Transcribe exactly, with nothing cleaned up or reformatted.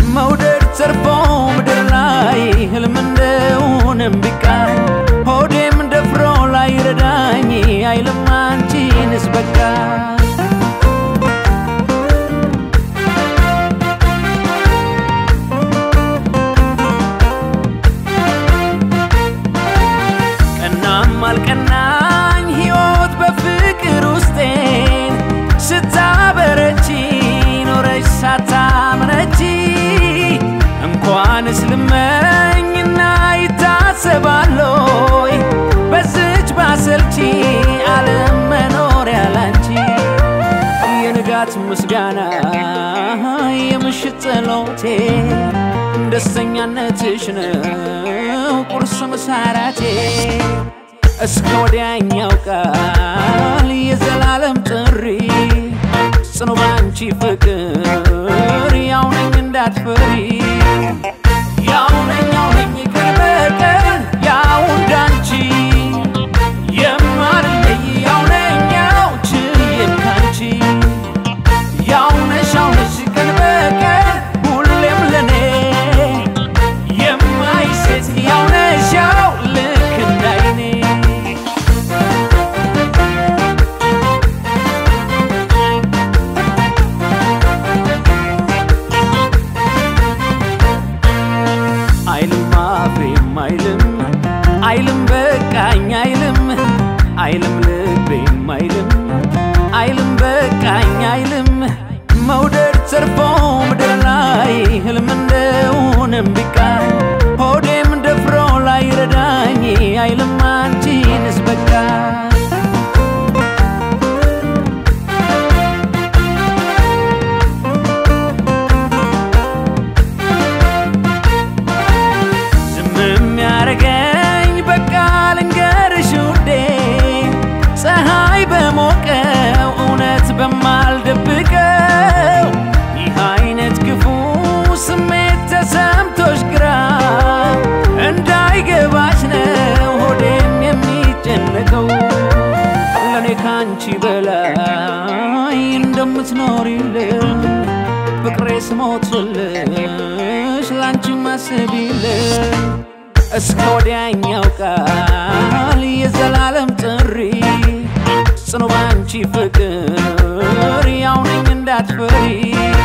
መውደድ ተርፎ ምድር ላይ ህልም እንደሆነም ቢቃኝ ሆዴም ደፍሮ ላይ ረዳኝ አይልም አንቺንስ በቃ ቀናም አልቀናኝ ሕይወት በፍቅር ውስጤን ስታበረቺ ኖረሽ ሳታምነቺ እንኳን እስልመኝና ይታሰባለይ በዝች ባሰልቺ ዓለም መኖር ያላንቺ የንጋት ምስጋና የምሽት ጸሎቴ ደስተኛነትሽ ነው ቁርስ ምሳራቴ እስከ ወዲያኛው ቃል የዘላለም ጥሪ ጽኑ ባንቺ ፍቅር ያው ነኝ እንዳትፈሪ ያው ነኝ ያው ነኝ ቀን በቀን ያው እንዳንቺ የማልለይ ያው ነኝ ያው ችዬም ካንቺ ያው ነሽ ያው ነሽ ቀን በቀን ሁሌም ለኔ የማይሴት ያው ነሽ ያው ልክ እንዳይኔ አይልም በቃኝ አይልም አይልም ልቤም አይልም አይልም በቃኝ አይልም መውደድ ተርፎ ምድር ላይ ህልም እንደሆነም ቢቃኝ ሆዴም ደፍሮ ላይ ረዳኝ አይልም አንቺንስ በቃ ዝምም ያረገኝ በቃ ልንገርሽ ውዴ ፀሐይ በሞቀው እውነት በማልደብቀው ይህ አይነት ክፉ ስሜት ተሰምቶሽ ግራ እንዳይገባሽ ነው ሆዴም የሚጨነቀው ለኔ ካንቺ በላይ እንደምትኖሪልኝ ፍቅሬ ስሞትልሽ ላንቺ ማስቢልኝ እስከ ወዲያኛው ቃል የዘላለም ጥሪ ጽኑ ባንቺ ፍቅር ያው ነኝ እንዳትፈሪ